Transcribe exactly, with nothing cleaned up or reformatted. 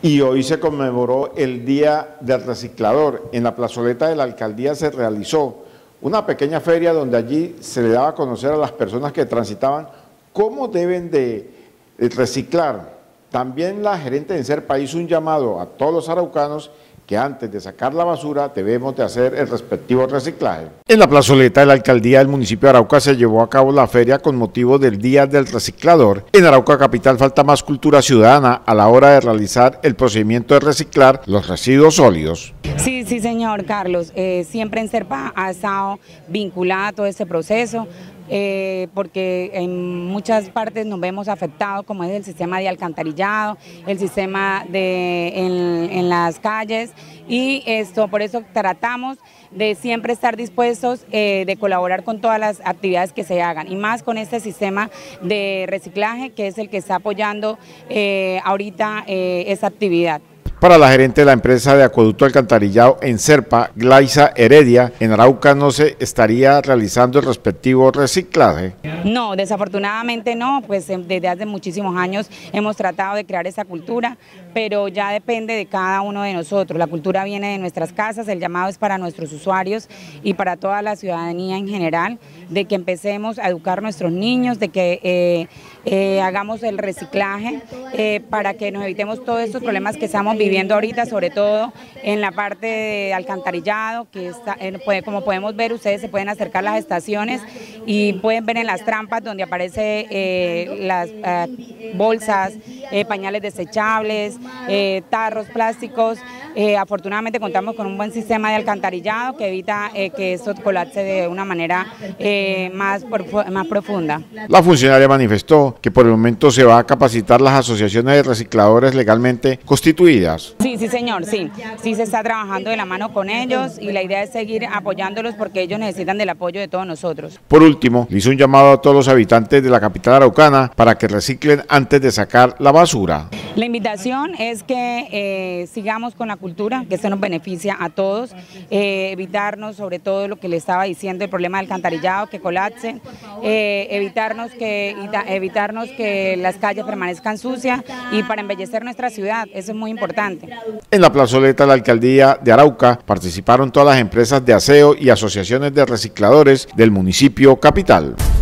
Y hoy se conmemoró el Día del Reciclador. En la plazoleta de la alcaldía se realizó una pequeña feria donde allí se le daba a conocer a las personas que transitaban cómo deben de reciclar. También la gerente de Enserpa hizo un llamado a todos los araucanos que antes de sacar la basura debemos de hacer el respectivo reciclaje. En la plazoleta de la alcaldía del municipio de Arauca se llevó a cabo la feria con motivo del Día del Reciclador. En Arauca capital falta más cultura ciudadana a la hora de realizar el procedimiento de reciclar los residuos sólidos. Sí, sí señor Carlos, eh, siempre Enserpa ha estado vinculada a todo este proceso. Eh, porque en muchas partes nos vemos afectados, como es el sistema de alcantarillado, el sistema de en, en las calles, y esto por eso tratamos de siempre estar dispuestos eh, de colaborar con todas las actividades que se hagan, y más con este sistema de reciclaje que es el que está apoyando eh, ahorita eh, esa actividad. Para la gerente de la empresa de acueducto alcantarillado Enserpa, Glaisa Heredia, en Arauca no se estaría realizando el respectivo reciclaje. No, desafortunadamente no, pues desde hace muchísimos años hemos tratado de crear esa cultura, pero ya depende de cada uno de nosotros. La cultura viene de nuestras casas, el llamado es para nuestros usuarios y para toda la ciudadanía en general, de que empecemos a educar a nuestros niños, de que eh, eh, hagamos el reciclaje eh, para que nos evitemos todos estos problemas que estamos viviendo ahorita, sobre todo en la parte de alcantarillado, que está, eh, como podemos ver, ustedes se pueden acercar a las estaciones y pueden ver en las trampas donde aparecen eh, las eh, bolsas, eh, pañales desechables, eh, tarros plásticos. Eh, afortunadamente contamos con un buen sistema de alcantarillado que evita eh, que esto colapse de una manera eh, más, más profunda. La funcionaria manifestó que por el momento se va a capacitar las asociaciones de recicladores legalmente constituidas. Sí, sí señor, sí, sí se está trabajando de la mano con ellos y la idea es seguir apoyándolos porque ellos necesitan del apoyo de todos nosotros. Por último, le hizo un llamado a todos los habitantes de la capital araucana para que reciclen antes de sacar la basura. La invitación es que eh, sigamos con la cultura, que esto nos beneficia a todos, eh, evitarnos sobre todo lo que le estaba diciendo, el problema del alcantarillado, que colapse, eh, evitarnos, que, evitarnos que las calles permanezcan sucias y para embellecer nuestra ciudad, eso es muy importante. En la plazoleta de la alcaldía de Arauca participaron todas las empresas de aseo y asociaciones de recicladores del municipio capital.